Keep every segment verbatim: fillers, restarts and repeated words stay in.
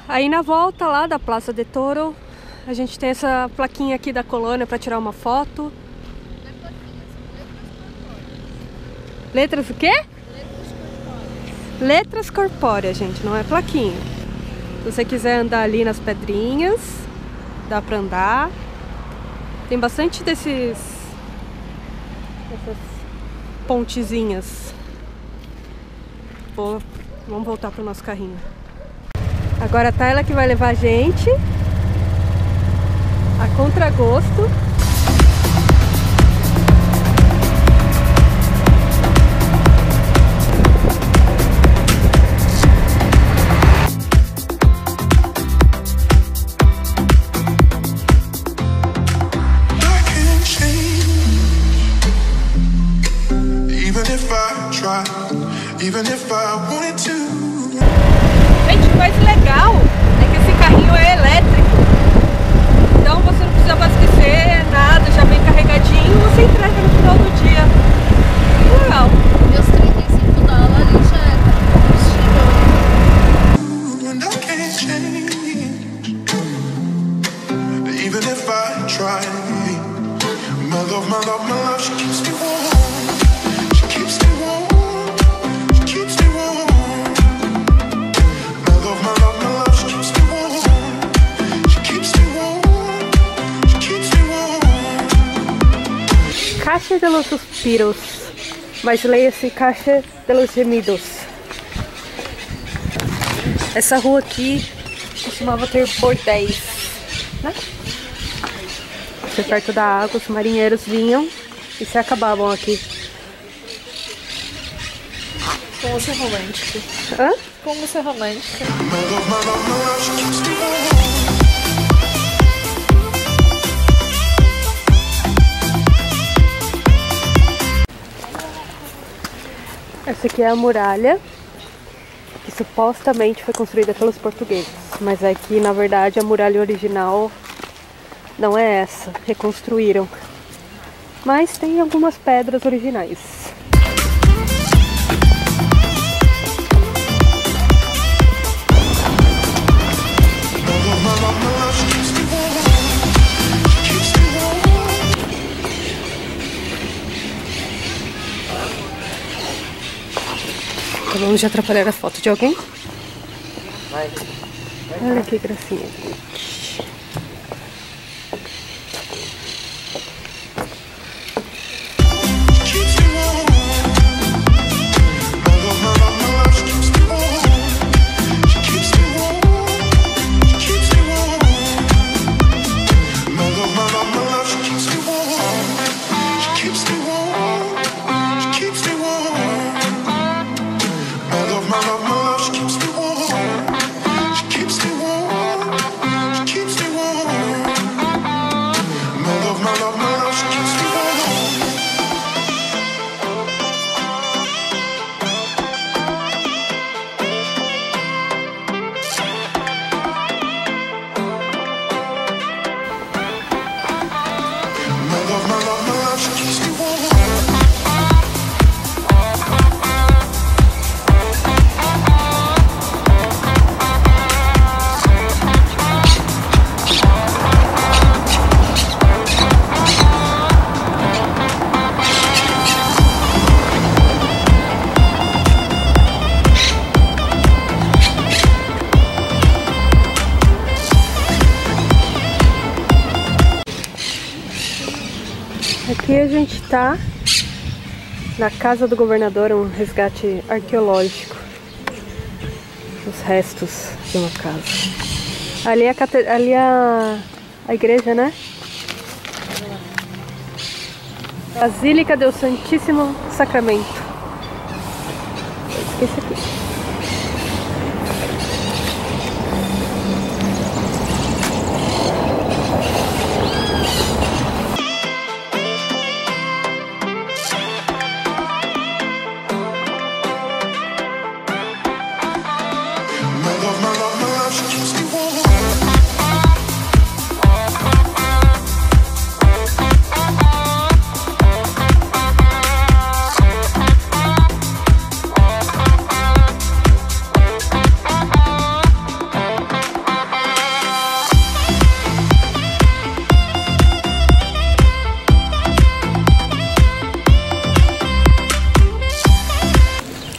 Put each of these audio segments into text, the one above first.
Aí na volta lá da Plaza de Toro, a gente tem essa plaquinha aqui da colônia para tirar uma foto. Letras o quê? Letras corpóreas, gente, não é plaquinha. Se você quiser andar ali nas pedrinhas, dá pra andar. Tem bastante desses... essas pontezinhas. Bom, vamos voltar pro nosso carrinho. Agora tá ela que vai levar a gente a contragosto. Gente, o mais legal é que esse carrinho é elétrico, então você não precisa abastecer nada, já vem carregadinho, você entrega no final do dia. Muito legal. Meus trinta e cinco dólares já Caixa de los suspiros, mas leia-se Caixa de los gemidos. Essa rua aqui costumava ter bordéis, né? Porque perto da água os marinheiros vinham e se acabavam aqui. Como ser romântica. Hã? Como ser romântica. Essa aqui é a muralha, que supostamente foi construída pelos portugueses, mas aqui na verdade a muralha original não é essa, reconstruíram. Mas tem algumas pedras originais. Vamos atrapalhar a foto de alguém? Olha que gracinha. Aqui a gente tá na casa do governador, um resgate arqueológico. Os restos de uma casa. Ali é a, cate... Ali é a... a igreja, né? Basílica do Santíssimo Sacramento. Esse aqui.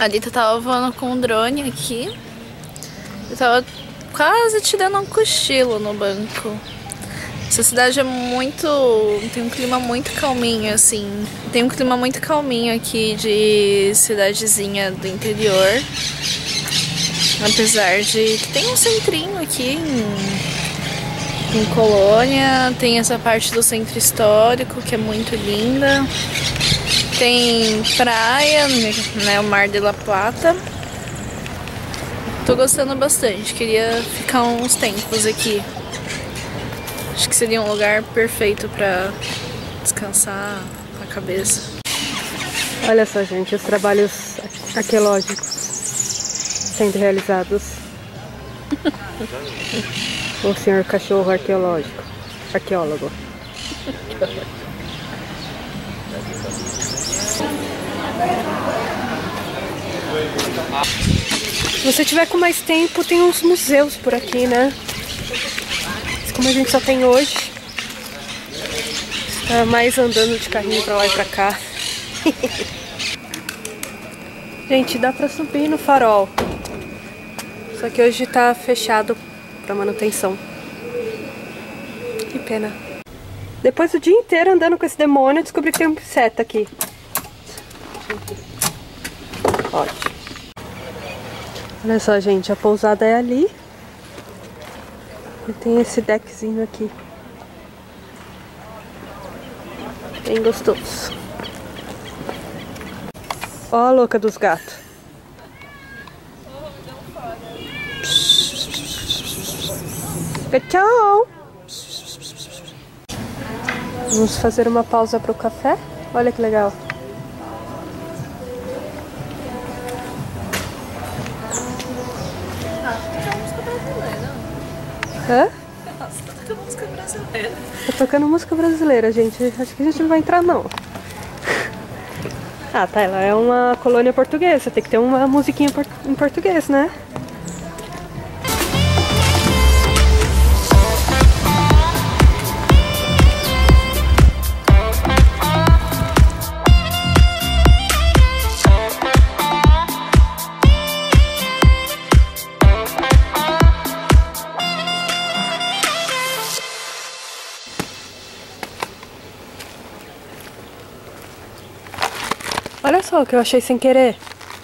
A Dita tava voando com um drone aqui. Eu tava quase tirando um cochilo no banco. Essa cidade é muito... tem um clima muito calminho, assim. Tem um clima muito calminho aqui de cidadezinha do interior. Apesar de que tem um centrinho aqui em, em Colônia. Tem essa parte do centro histórico que é muito linda. Tem praia, né, o Mar de la Plata. Tô gostando bastante, queria ficar uns tempos aqui. Acho que seria um lugar perfeito pra descansar a cabeça. Olha só, gente, os trabalhos arqueológicos sendo realizados. O senhor cachorro arqueológico, arqueólogo. Se você tiver com mais tempo, tem uns museus por aqui, né? Mas como a gente só tem hoje, tá mais andando de carrinho pra lá e pra cá. Gente, dá pra subir no farol. Só que hoje tá fechado pra manutenção. Que pena. Depois do dia inteiro andando com esse demônio, eu descobri que tem um seta aqui. Ótimo. Olha só, gente, a pousada é ali. E tem esse deckzinho aqui. Bem gostoso. Ó a louca dos gatos. Tchau! Vamos fazer uma pausa para o café? Olha que legal. Hã? Nossa, tá tocando música brasileira. Tá tocando música brasileira, gente. Acho que a gente não vai entrar, não. Ah, tá. Ela é uma colônia portuguesa. Tem que ter uma musiquinha em português, né? Olha só o que eu achei sem querer.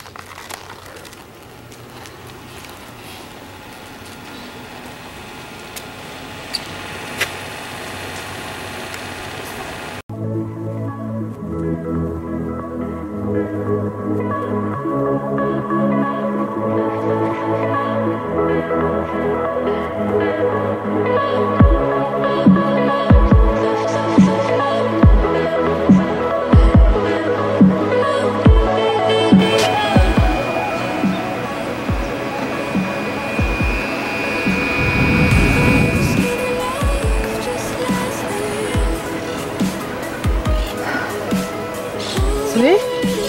Vê?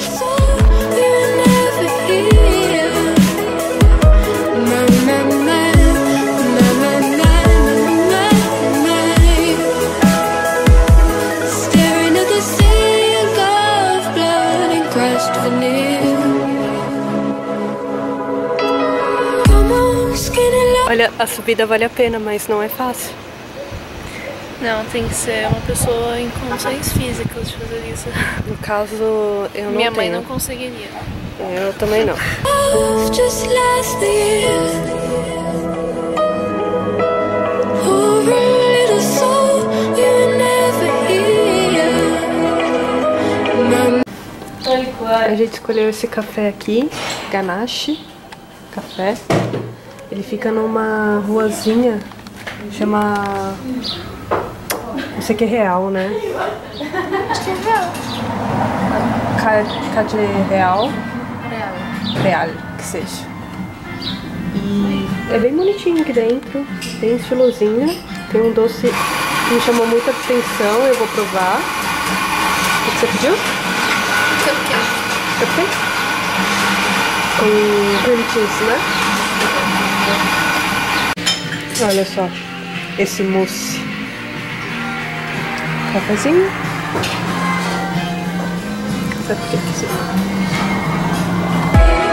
Olha, a subida vale a pena, mas não é fácil. Não, tem que ser uma pessoa em condições físicas de fazer isso. No caso, eu não Minha mãe tenho. não conseguiria. Eu também não. A gente escolheu esse café aqui, Ganache Café. Ele fica numa ruazinha, chama... não sei o que é real, né? Acho que é real. Cade Real. Real. Real, que seja. E é bem bonitinho aqui dentro, bem estilosinho. Tem um doce que me chamou muita atenção, eu vou provar. O que você pediu? Cupcake. Cupcake? Com cream cheese, né? Olha só, esse mousse. Cafezinho. Sabe o que é isso?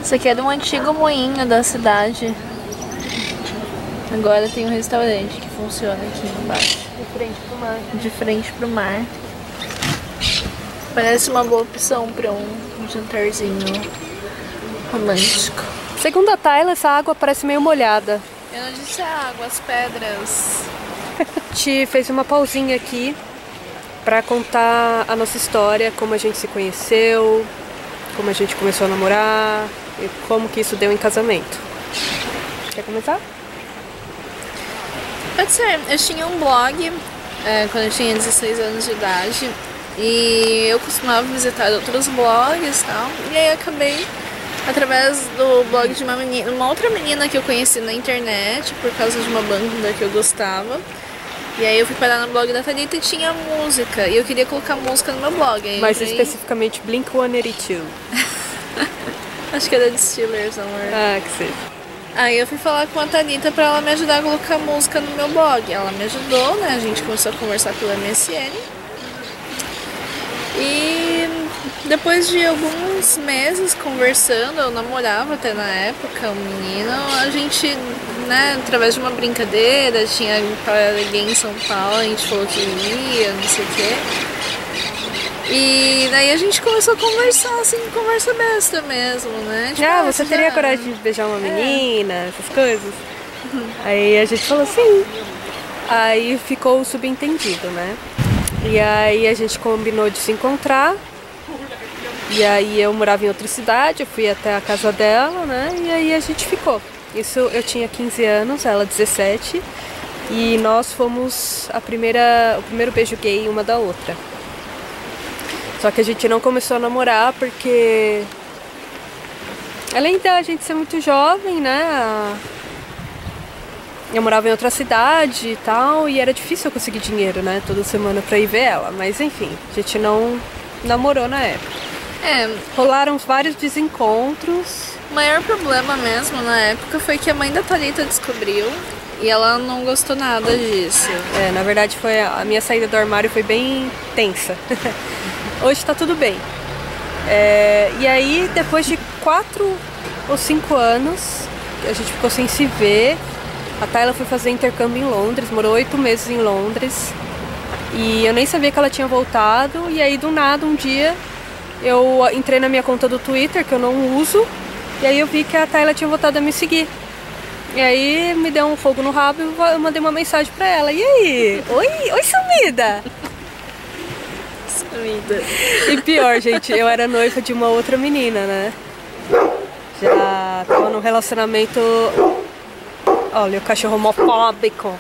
Isso aqui é de um antigo moinho da cidade. Agora tem um restaurante que funciona aqui embaixo. De frente pro mar. De frente pro mar. Parece uma boa opção para um jantarzinho romântico. Segundo a Tayla, essa água parece meio molhada. Eu não disse a água, as pedras. A gente fez uma pausinha aqui pra contar a nossa história, como a gente se conheceu, como a gente começou a namorar e como que isso deu em casamento. Quer começar? Pode ser. Eu tinha um blog é, quando eu tinha dezesseis anos de idade e eu costumava visitar outros blogs e tal. E aí acabei, através do blog de uma menina, uma outra menina que eu conheci na internet por causa de uma banda que eu gostava. E aí eu fui parar no blog da Thalita e tinha música. E eu queria colocar música no meu blog. Aí Mais entrei... especificamente Blink one eighty-two. Acho que era de Steelers, amor. Ah, que seja. Aí eu fui falar com a Thalita pra ela me ajudar a colocar música no meu blog. Ela me ajudou, né? A gente começou a conversar pelo M S N. E depois de alguns meses conversando, eu namorava até na época um menino, a gente, né, através de uma brincadeira, tinha alguém em São Paulo, a gente falou que ia, não sei o quê. E daí a gente começou a conversar, assim, conversa besta mesmo, né? Tipo, ah, ah, você já... teria coragem de beijar uma menina, é. essas coisas? Uhum. Aí a gente falou sim. Aí ficou o subentendido, né? E aí a gente combinou de se encontrar. E aí eu morava em outra cidade, eu fui até a casa dela, né? E aí a gente ficou. Isso eu tinha quinze anos, ela dezessete. E nós fomos a primeira, o primeiro beijo gay uma da outra. Só que a gente não começou a namorar porque, além da gente ser muito jovem, né? Eu morava em outra cidade e tal, e era difícil eu conseguir dinheiro, né? Toda semana pra ir ver ela. Mas enfim, a gente não namorou na época. É, rolaram vários desencontros. O maior problema mesmo na época foi que a mãe da Thalita descobriu e ela não gostou nada disso. É, na verdade foi a minha saída do armário foi bem tensa. Hoje tá tudo bem. É, e aí, depois de quatro ou cinco anos, a gente ficou sem se ver. A Tayla foi fazer intercâmbio em Londres, morou oito meses em Londres. E eu nem sabia que ela tinha voltado. E aí, do nada, um dia, eu entrei na minha conta do Twitter, que eu não uso. E aí eu vi que a Tayla tinha voltado a me seguir. E aí, me deu um fogo no rabo e eu mandei uma mensagem pra ela. E aí? Oi, oi sumida! E pior, gente, eu era noiva de uma outra menina, né? Já tava num relacionamento... Olha, o cachorro homofóbico.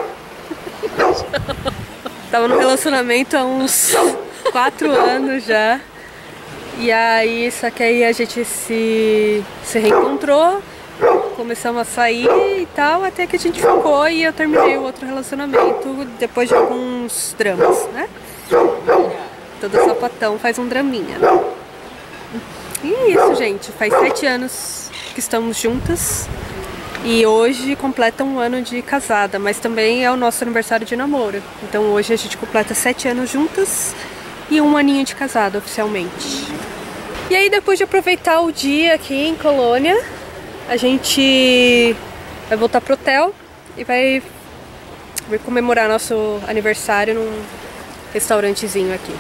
Tava num relacionamento há uns quatro anos já. E aí, só que aí a gente se, se reencontrou, começamos a sair e tal, até que a gente ficou e eu terminei o outro relacionamento depois de alguns dramas, né? Todo sapatão faz um draminha. E é isso, gente. Faz sete anos que estamos juntas. E hoje completa um ano de casada. Mas também é o nosso aniversário de namoro. Então hoje a gente completa sete anos juntas. E um aninho de casada, oficialmente. E aí, depois de aproveitar o dia aqui em Colônia, a gente vai voltar pro hotel. E vai, vai comemorar nosso aniversário num restaurantezinho aqui.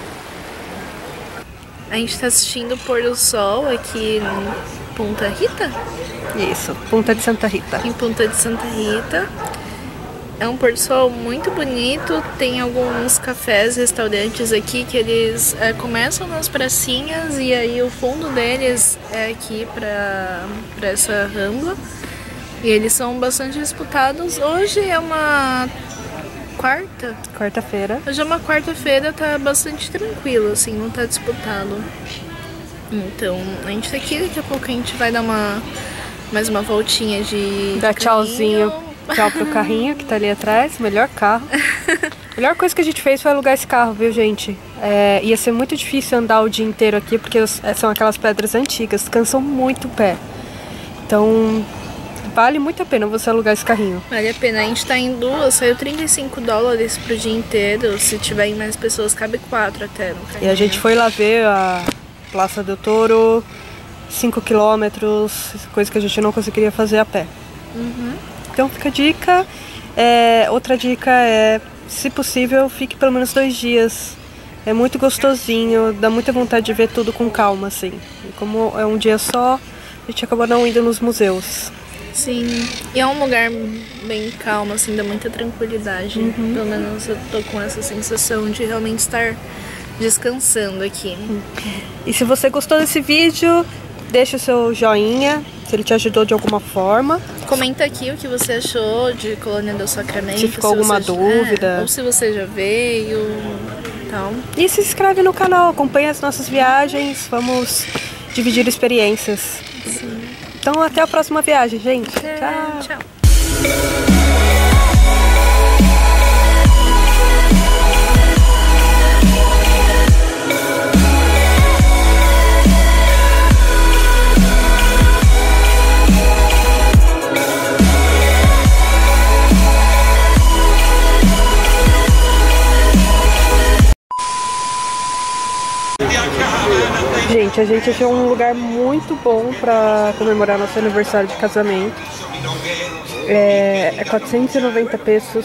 A gente tá assistindo o pôr do sol aqui em Punta Rita? Isso, Punta de Santa Rita. Em Punta de Santa Rita. É um pôr do sol muito bonito. Tem alguns cafés, restaurantes aqui que eles é, começam nas pracinhas e aí o fundo deles é aqui pra, pra essa rambla. E eles são bastante disputados. Hoje é uma... quarta? Quarta-feira. Hoje é uma quarta-feira, tá bastante tranquilo, assim, não tá disputado. Então, a gente tá aqui, daqui a pouco a gente vai dar uma mais uma voltinha de Dá de tchauzinho, tchau pro carrinho que tá ali atrás, melhor carro. A melhor coisa que a gente fez foi alugar esse carro, viu, gente? É, ia ser muito difícil andar o dia inteiro aqui, porque são aquelas pedras antigas, cansam muito o pé. Então... vale muito a pena você alugar esse carrinho. Vale a pena. A gente tá em duas, saiu trinta e cinco dólares pro dia inteiro. Se tiver mais pessoas, cabe quatro até no carrinho. E a gente foi lá ver a Praça do Touro, cinco quilômetros, coisa que a gente não conseguiria fazer a pé. Uhum. Então fica a dica. É, outra dica é, se possível, fique pelo menos dois dias. É muito gostosinho, dá muita vontade de ver tudo com calma, assim. E como é um dia só, a gente acabou não indo nos museus. Sim, e é um lugar bem calmo, assim, dá muita tranquilidade. Uhum. Pelo menos eu tô com essa sensação de realmente estar descansando aqui. E se você gostou desse vídeo, deixa o seu joinha, se ele te ajudou de alguma forma. Comenta aqui o que você achou de Colônia del Sacramento. Se ficou se alguma dúvida. É, ou se você já veio. Então. E se inscreve no canal, acompanha as nossas viagens, vamos dividir experiências. Sim. Então até a próxima viagem, gente. É, tchau. tchau. Gente, a gente achou um lugar muito bom pra comemorar nosso aniversário de casamento. É, é quatrocentos e noventa pesos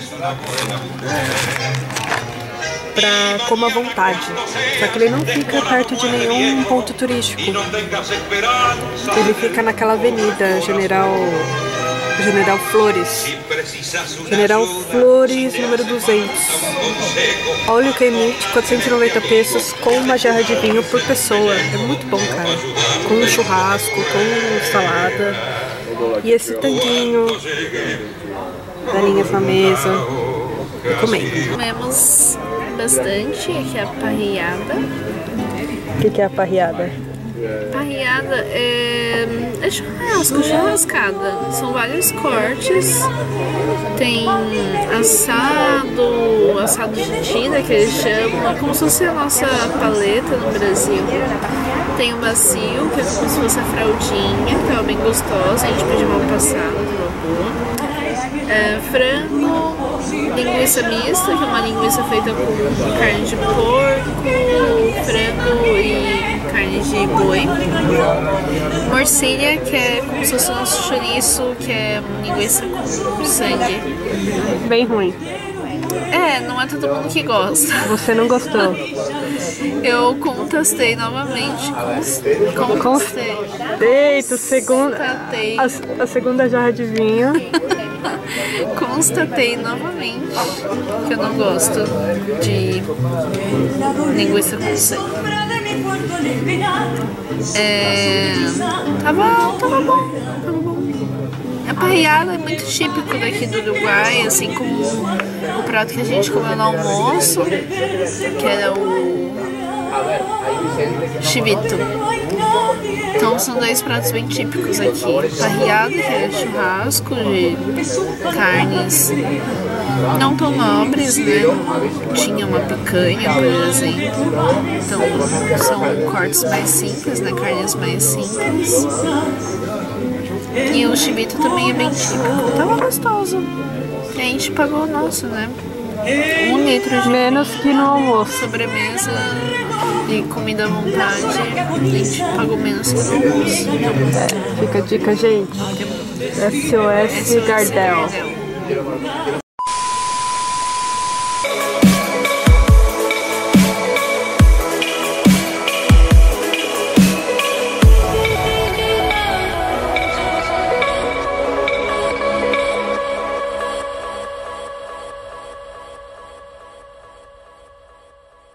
pra coma à vontade. Só que ele não fica perto de nenhum ponto turístico. Ele fica naquela avenida General, General Flores. General Flores, número duzentos. Olha o que emite, quatrocentos e noventa pesos com uma jarra de vinho por pessoa. É muito bom, cara. Com um churrasco, com salada. E esse tanguinho, galinhas na mesa. E comendo. Comemos bastante, aqui é a parrilhada. O que, que é a parrilhada? Parrilhada é, é churrasco, churrascada. São vários cortes. Tem assado, assado de tira que eles chamam. É como se fosse a nossa paleta no Brasil. Tem o macio, que é como se fosse a fraldinha, que tava bem gostosa. A gente pediu mal passado, tava boa. É, frango, linguiça mista, que é uma linguiça feita com carne de porco, frango e carne de boi. Morcilha, que é como se fosse o nosso chouriço, que é linguiça com sangue. Bem ruim. É, não é todo mundo que gosta. Você não gostou? Eu contestei novamente. Con contestei. Eita, segunda, a, a segunda jarra de vinho. Constatei novamente que eu não gosto de linguiça com sangue. É, tava, tava bom, tava bom. A parrilhada é muito típico daqui do Uruguai, assim como o prato que a gente comeu no almoço, que era o chivito. Então são dois pratos bem típicos aqui. Parrilhada, que é churrasco de carnes não tão nobres, né? Tinha uma picanha, por exemplo. Então são cortes mais simples, né? Carnes mais simples. E o chibito também é bem típico. Tava gostoso. E a gente pagou o nosso, né? Um litro de menos que no almoço. Sobremesa e comida à vontade. A gente pagou menos que no almoço. É, fica a dica, gente. S O S Gardel.